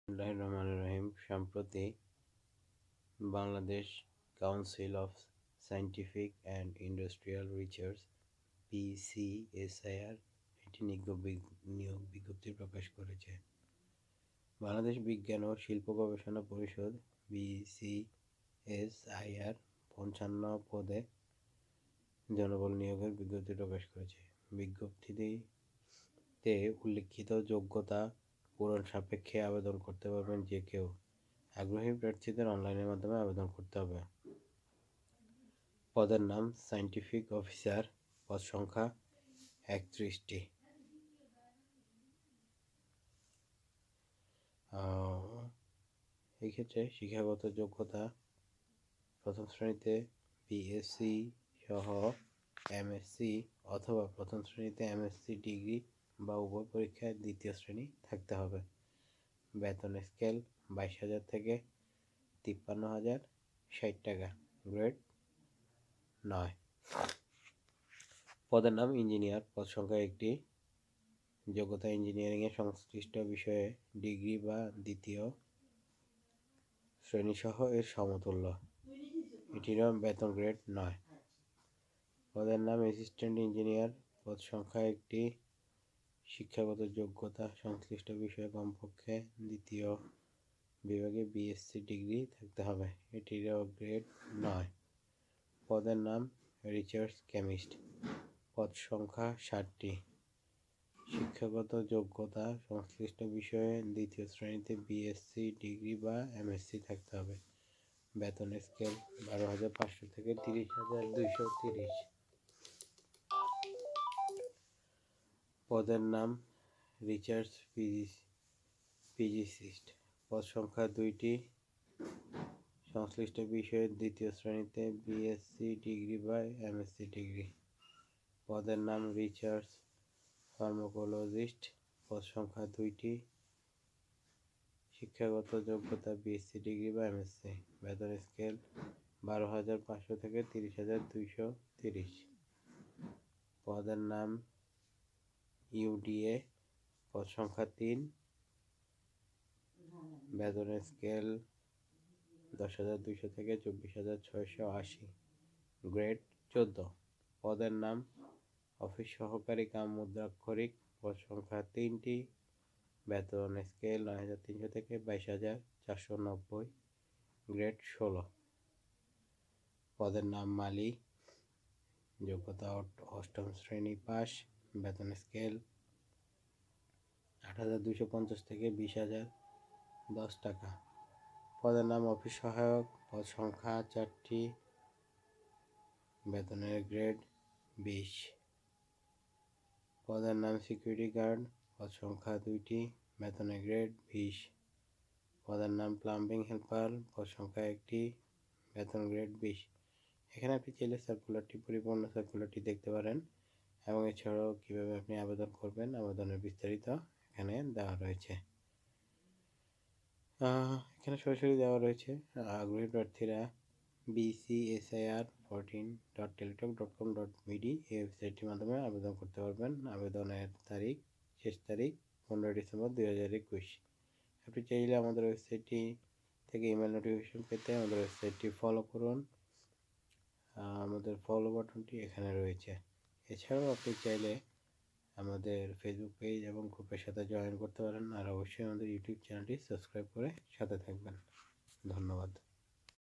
রহিম সম্প্রতি Bangladesh council of scientific and industrial research BCSIR একটি নিয়োগ বিজ্ঞপ্তি প্রকাশ করেছে। বাংলাদেশ বিজ্ঞান ও শিল্প গবেষণা পরিষদ BCSIR 55 পদে জনবল নিয়োগের বিজ্ঞপ্তি প্রকাশ করেছে। বিজ্ঞপ্তিতে উল্লিখিত যোগ্যতা পূরণ সাপেক্ষে আবেদন করতে পারবেন যে কেউ। আগ্রহী প্রার্থীদের অনলাইনের মাধ্যমে আবেদন করতে হবে। পদের নাম সায়েন্টিফিক অফিসার, পদ সংখ্যা 31টি। এই ক্ষেত্রে শিক্ষাগত যোগ্যতা প্রথম শ্রেণীতে BSc সহ MSc অথবা প্রথম শ্রেণীতে MSc ডিগ্রি বা উভয় পরীক্ষায় দ্বিতীয় শ্রেণী থাকতে হবে। বেতন স্কেল 22,000 থেকে 53,060 টাকা, গ্রেড 9। পদের নাম ইঞ্জিনিয়ার, পদ সংখ্যা 1টি। যোগ্যতা ইঞ্জিনিয়ারিংয়ে সংশ্লিষ্ট বিষয়ে ডিগ্রি বা দ্বিতীয় শ্রেণী সহ এর সমতুল্য। এটিরও বেতন গ্রেড 9। পদের নাম অ্যাসিস্ট্যান্ট ইঞ্জিনিয়ার, পদ সংখ্যা 1টি। শিক্ষাগত যোগ্যতা সংশ্লিষ্ট বিষয়ে কমপক্ষে দ্বিতীয় বিভাগে BSc ডিগ্রি থাকতে হবে। এটিরও গ্রেড 9। পদের নাম রিসার্চ কেমিস্ট, পদ সংখ্যা 60টি। শিক্ষাগত যোগ্যতা সংশ্লিষ্ট বিষয়ে দ্বিতীয় শ্রেণীতে BSc ডিগ্রি বা MSc থাকতে হবে। বেতন স্কেল 12,500 থেকে 30,230। পদের নাম রিসার্চ ফিজিসিস্ট, পদ সংখ্যা 2টি। সংশ্লিষ্ট বিষয়ে দ্বিতীয় শ্রেণীতে BSc ডিগ্রি বা MSc ডিগ্রি। পদের নাম রিসার্চ ফার্মাকোলজিস্ট, পদ সংখ্যা 2টি। শিক্ষাগত যোগ্যতা BSc ডিগ্রি বা MSc। বেতন স্কেল 12,500 থেকে 30,230। পদের নাম UDA, পদ সংখ্যা 3। বেতন স্কেল 10,200 থেকে 24,680, গ্রেড 14। পদের নাম অফিস সহকারী কাম মুদ্রাক্ষরিক, পদ সংখ্যা 3টি। বেতন স্কেল 9,300 থেকে 22,490, গ্রেড 16। পদের নাম মালি, যোগ্যতা 8ম শ্রেণী পাস। বেতন স্কেল 8,250 থেকে 20,010 টাকা। পদের নাম অফিস সহায়ক, পদ সংখ্যা 4টি। বেতনের গ্রেড 20। পদের নাম সিকিউরিটি গার্ড, পদ সংখ্যা 2টি। বেতনের গ্রেড 20। পদের নাম প্লাম্বিং হেল্পার, পদ সংখ্যা 1টি। বেতন গ্রেড 20। এখানে আপনি চাইলে পরিপূর্ণ সার্কুলারটি দেখতে পারেন এবং এছাড়াও কীভাবে আপনি আবেদন করবেন আবেদনের বিস্তারিত এখানে দেওয়া রয়েছে। এখানে সরাসরি দেওয়া রয়েছে। আগ্রহী প্রার্থীরা bcsir14.teletalk.com.bd এই ওয়েবসাইটটির মাধ্যমে আবেদন করতে পারবেন। আবেদনের শেষ তারিখ 15 ডিসেম্বর 2021। আপনি চাইলে আমাদের ওয়েবসাইটটি থেকে ইমেল নোটিফিকেশন পেতে আমাদের ওয়েবসাইটটি ফলো করুন। আমাদের ফলো বাটনটি এখানে রয়েছে। এছাড়াও আপনি চাইলে আমাদের ফেসবুক পেজ এবং গ্রুপের সাথে জয়েন করতে পারেন। আর অবশ্যই আমাদের ইউটিউব চ্যানেলটি সাবস্ক্রাইব করে সাথে থাকবেন। ধন্যবাদ।